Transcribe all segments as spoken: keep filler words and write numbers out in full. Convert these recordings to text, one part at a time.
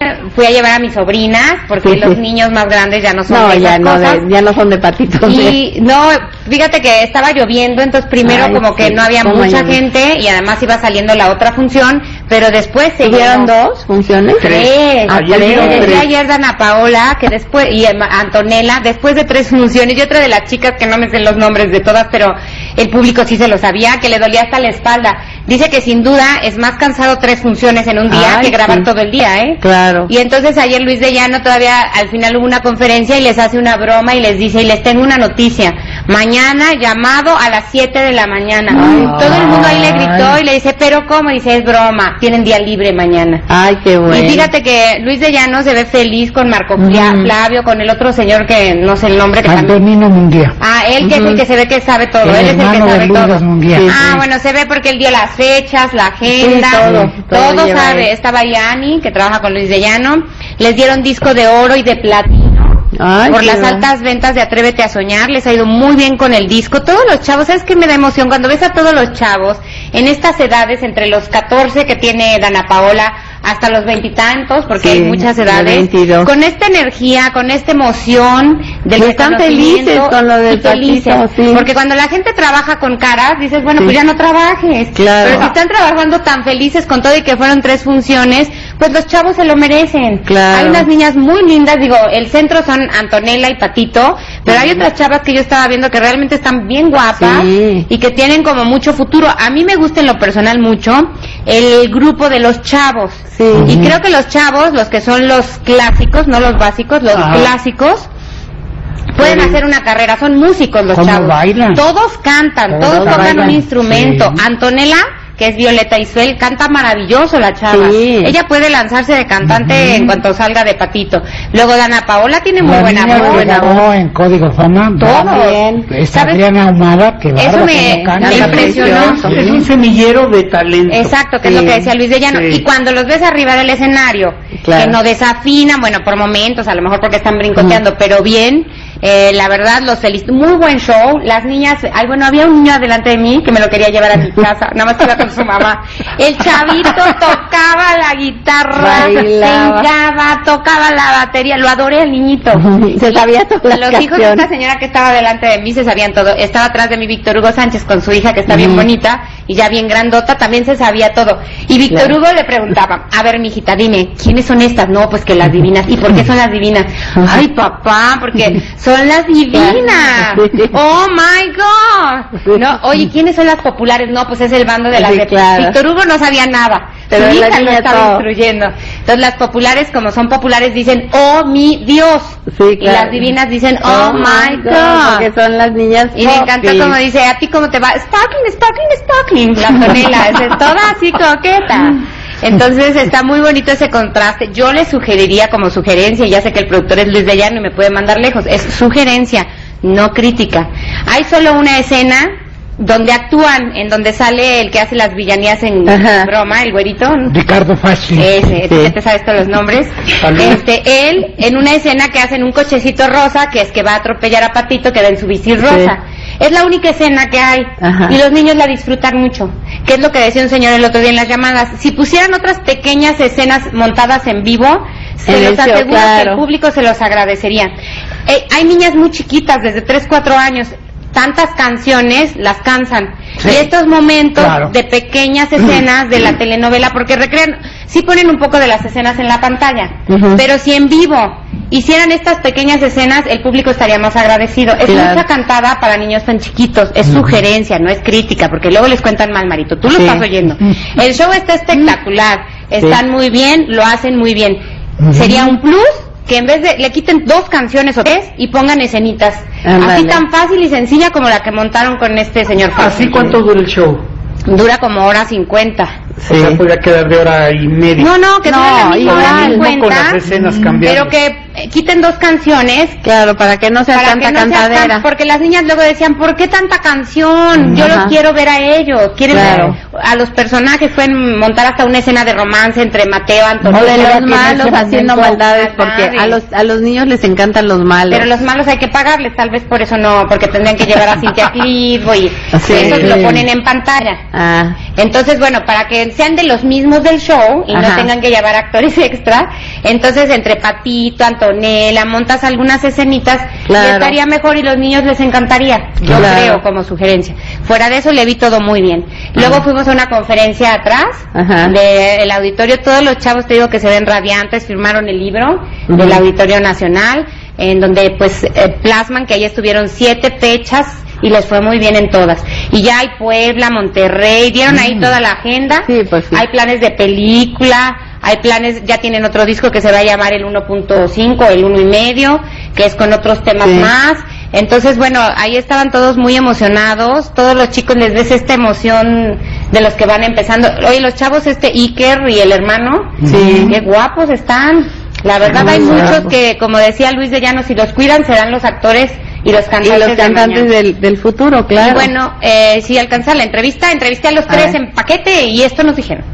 fui a llevar a mis sobrinas, porque sí, los sí. niños más grandes ya no son no, de esas ya no, cosas. De, ya no son de patitos. Y no, fíjate que estaba lloviendo, entonces primero Ay, como sí. que no había mucha mañana. gente y además iba saliendo la otra función, pero después se ¿Tuvieron dos funciones? Tres. Ayer, Desde ayer Dana Paola, que después, y Antonella, después de tres funciones, y otra de las chicas que no me sé los nombres de todas, pero el público sí se lo sabía, que le dolía hasta la espalda. Dice que sin duda es más cansado tres funciones en un día Ay, que grabar sí. todo el día, ¿eh? Claro. Y entonces ayer Luis de Llano todavía al final hubo una conferencia y les hace una broma y les dice, y les tengo una noticia, mañana llamado a las siete de la mañana. Ay, todo el mundo ahí le gritó y le dice, pero ¿cómo? Dice, es broma, tienen día libre mañana. Ay, qué bueno. Y fíjate que Luis de Llano se ve feliz con Marco mm. Flavio, con el otro señor que no sé el nombre. Que Antonino Munguía. Ah, él que uh-huh. es el que se ve que sabe todo, el él es el que sabe todo. Sí, ah, sí. bueno, se ve porque él dio las fechas, la agenda, sí, todo, todo, todo sabe. Ahí. Estaba Yani, que trabaja con Luis de Llano, les dieron disco de oro y de platino. Ay, por las bueno. altas ventas de Atrévete a Soñar, les ha ido muy bien con el disco. Todos los chavos, ¿sabes qué me da emoción? Cuando ves a todos los chavos en estas edades, entre los catorce que tiene Dana Paola hasta los veintitantos, porque sí, hay muchas edades, con esta energía, con esta emoción del que están felices con lo del platito, sí. Porque cuando la gente trabaja con caras, dices, bueno, sí. pues ya no trabajes. Claro. Pero si están trabajando tan felices con todo y que fueron tres funciones, pues los chavos se lo merecen. Claro. Hay unas niñas muy lindas, digo, el centro son Antonella y Patito, pero hay otras chavas que yo estaba viendo que realmente están bien guapas sí. y que tienen como mucho futuro. A mí me gusta en lo personal mucho el grupo de los chavos. Sí. Y creo que los chavos, los que son los clásicos, no los básicos, los Ajá. clásicos, pueden sí. hacer una carrera, son músicos los chavos. Bailan? Todos cantan, todos, todos tocan bailan. un instrumento. Sí. Antonella, que es Violeta Isuel, canta maravilloso la chava. Sí. Ella puede lanzarse de cantante uh-huh. en cuanto salga de Patito. Luego Dana Paola tiene muy la buena voz. muy buena voz. En Código Fama. Todo bien. Esta Adriana Ahumada, que Eso me, me impresionó. Sí. Es un semillero de talento. Exacto, que sí. es lo que decía Luis de Llano. Sí. Y cuando los ves arriba del escenario, claro. que no desafinan, bueno, por momentos, a lo mejor porque están brincoteando, uh-huh. pero bien, eh, la verdad, los felicito. Muy buen show. Las niñas, ay, bueno, había un niño adelante de mí que me lo quería llevar a mi casa, nada más que iba con su mamá. El chavito tocaba la guitarra, bailaba, tocaba la batería, lo adoré al niñito. Se sabía todas las Los canciones. hijos de esta señora que estaba delante de mí se sabían todo. Estaba atrás de mí Víctor Hugo Sánchez con su hija que está mm. bien bonita y ya bien grandota, también se sabía todo. Y Víctor claro. Hugo le preguntaba, a ver, mijita, dime, ¿quiénes son estas? No, pues que las divinas. ¿Y por qué son las divinas? Ay, papá, porque son las divinas. Oh my God. No, oye, ¿quiénes son las populares? No, pues es el bando de las sí, de claro. Víctor Hugo no sabía nada, pero su hija lo estaba todo. instruyendo. Entonces las populares, como son populares, dicen, oh mi Dios. Sí, claro. Y las divinas dicen, oh, oh my God. God. Porque son las niñas. Y me encantó como dice, ¿a ti cómo te va? Sparkling, sparkling, sparkling. La Antonella, es toda así coqueta. Entonces está muy bonito ese contraste. Yo le sugeriría como sugerencia, ya sé que el productor es Luis de Llano y me puede mandar lejos, es sugerencia, no crítica. Hay solo una escena donde actúan, en donde sale el que hace las villanías en Ajá. broma, el güerito. Ricardo Fassi. Ese, sí. te sabes todos los nombres. Este, él, en una escena que hacen un cochecito rosa, que es que va a atropellar a Patito, que va en su bici rosa. Sí. Es la única escena que hay. Ajá. Y los niños la disfrutan mucho. Que es lo que decía un señor el otro día en las llamadas. Si pusieran otras pequeñas escenas montadas en vivo, se en los aseguro show, claro. que el público se los agradecería. Eh, hay niñas muy chiquitas, desde tres, cuatro años. Tantas canciones las cansan. Sí, y estos momentos claro. de pequeñas escenas de la telenovela, porque recrean, sí ponen un poco de las escenas en la pantalla, uh-huh. pero si en vivo hicieran estas pequeñas escenas, el público estaría más agradecido. Es claro. mucha cantada para niños tan chiquitos, es uh-huh. sugerencia, no es crítica, porque luego les cuentan mal, Marito, tú lo sí. estás oyendo. El show está espectacular, están sí. muy bien, lo hacen muy bien. Uh-huh. Sería un plus que en vez de, le quiten dos canciones o tres y pongan escenitas. Andale. Así tan fácil y sencilla como la que montaron con este señor. ¿Así cuánto dura el show? Dura como hora cincuenta. Sí. O sea, podría quedar de hora y media. No, no, que no, dura la misma hora cincuenta. Con las escenas cambiadas. Pero que eh, quiten dos canciones. Claro, para que no sea para tanta que no cantadera. Sea tan, porque las niñas luego decían, ¿por qué tanta canción? Yo Ajá. los quiero ver a ellos. Quieren claro. ver a los personajes. Pueden montar hasta una escena de romance entre Mateo, Antonio. O de los malos haciendo maldades, porque a los a los niños les encantan los malos. Pero los malos hay que pagarles, tal vez por eso no, porque tendrían que llevar a Cintia Clitbo y sí. eso lo ponen en pantalla. Ah. Entonces, bueno, para que sean de los mismos del show y Ajá. no tengan que llevar actores extra, Entonces, entre Patito, Antonella, montas algunas escenitas claro. y estaría mejor y los niños les encantaría, yo claro. creo, como sugerencia. Fuera de eso, le vi todo muy bien. Luego Ajá. fuimos a una conferencia atrás del auditorio, todos los chavos, te digo, que se ven radiantes, firmaron el libro uh-huh. del Auditorio Nacional, en donde pues eh, plasman que ahí estuvieron siete fechas y les fue muy bien en todas. Y ya hay Puebla, Monterrey, dieron mm. ahí toda la agenda, sí, pues sí. hay planes de película, hay planes, ya tienen otro disco que se va a llamar el uno punto cinco, el uno y medio, que es con otros temas sí. más. Entonces, bueno, ahí estaban todos muy emocionados, todos los chicos les ves esta emoción de los que van empezando. Oye, los chavos, este Iker y el hermano, sí. qué guapos están. La verdad, muy hay guapo. Muchos que, como decía Luis de Llano, si los cuidan serán los actores y los cantantes, y los cantantes de del, del futuro, claro. Y bueno, eh, si alcanza la entrevista, entrevisté a los tres a en paquete y esto nos dijeron.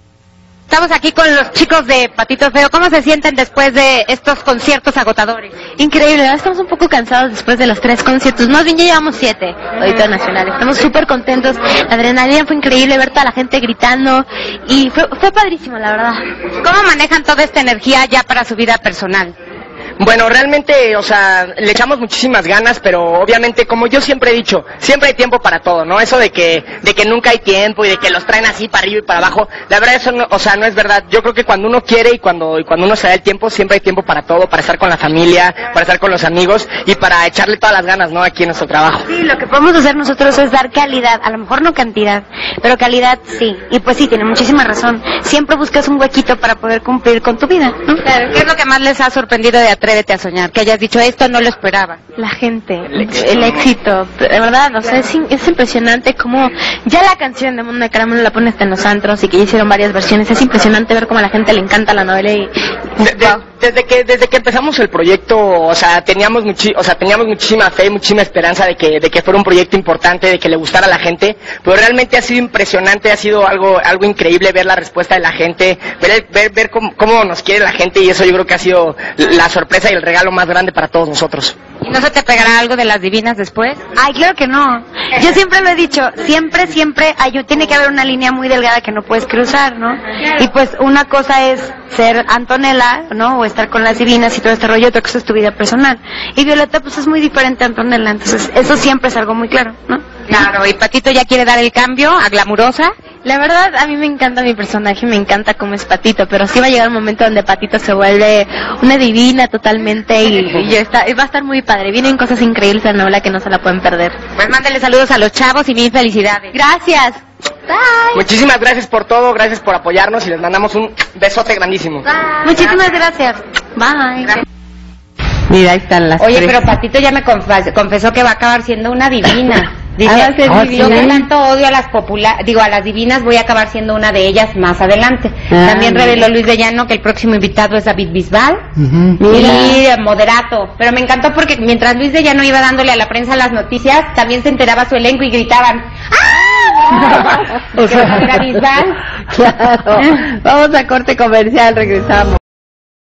Estamos aquí con los chicos de Patito Feo. ¿Cómo se sienten después de estos conciertos agotadores? Increíble, estamos un poco cansados después de los tres conciertos. Más bien ya llevamos siete, Auditorio Nacional. Estamos súper contentos. La adrenalina fue increíble, ver toda la gente gritando y fue, fue padrísimo, la verdad. ¿Cómo manejan toda esta energía ya para su vida personal? Bueno, realmente, o sea, le echamos muchísimas ganas, pero obviamente, como yo siempre he dicho, siempre hay tiempo para todo, ¿no? Eso de que de que nunca hay tiempo y de que los traen así para arriba y para abajo, la verdad eso no, o sea, no es verdad. Yo creo que cuando uno quiere y cuando y cuando uno se da el tiempo, siempre hay tiempo para todo, para estar con la familia, para estar con los amigos y para echarle todas las ganas, ¿no? Aquí en nuestro trabajo. Sí, lo que podemos hacer nosotros es dar calidad, a lo mejor no cantidad, pero calidad sí. Y pues sí, tiene muchísima razón. Siempre buscas un huequito para poder cumplir con tu vida, ¿no? Claro. ¿Qué es lo que más les ha sorprendido de Atrévete a Soñar? Que hayas dicho, esto no lo esperaba. La gente, el éxito, el éxito de verdad, o sea, es, es impresionante como ya la canción de Mundo de Caramelo la ponen hasta en los antros y que ya hicieron varias versiones, es impresionante ver cómo a la gente le encanta la novela y... De, de, desde que desde que empezamos el proyecto, o sea, teníamos muchi, o sea, teníamos muchísima fe, muchísima esperanza de que de que fuera un proyecto importante, de que le gustara a la gente, pero realmente ha sido impresionante, ha sido algo algo increíble ver la respuesta de la gente, ver ver, ver cómo, cómo nos quiere la gente y eso yo creo que ha sido la sorpresa y el regalo más grande para todos nosotros. ¿Y no se te pegará algo de las divinas después? Ay, claro que no. Yo siempre lo he dicho, siempre, siempre hay, tiene que haber una línea muy delgada que no puedes cruzar, ¿no? Y pues una cosa es ser Antonella, ¿no? O estar con las divinas y todo este rollo, otra cosa es tu vida personal. Y Violeta pues es muy diferente a Antonella, entonces eso siempre es algo muy claro, ¿no? Claro, y Patito ya quiere dar el cambio a glamurosa. La verdad, a mí me encanta mi personaje, me encanta cómo es Patito, pero sí va a llegar un momento donde Patito se vuelve una divina totalmente y, y está, y va a estar muy padre. Vienen cosas increíbles en la novela que no se la pueden perder. Pues mándale saludos a los chavos y mil felicidades. Gracias. Bye. Muchísimas gracias por todo, gracias por apoyarnos y les mandamos un besote grandísimo. Bye. Muchísimas gracias. Bye. Gracias. Mira, ahí están las Oye, tres. pero Patito ya me confes confesó que va a acabar siendo una divina. Dice, ah, oh, sí. yo que tanto odio a las populares, digo, a las divinas, voy a acabar siendo una de ellas más adelante. Ah, También mira. reveló Luis de Llano que el próximo invitado es David Bisbal Uh-huh. y Moderato. Pero me encantó porque mientras Luis de Llano iba dándole a la prensa las noticias, también se enteraba su elenco y gritaban ¡ah! O sea, era Bisbal. claro. Vamos a corte comercial, regresamos.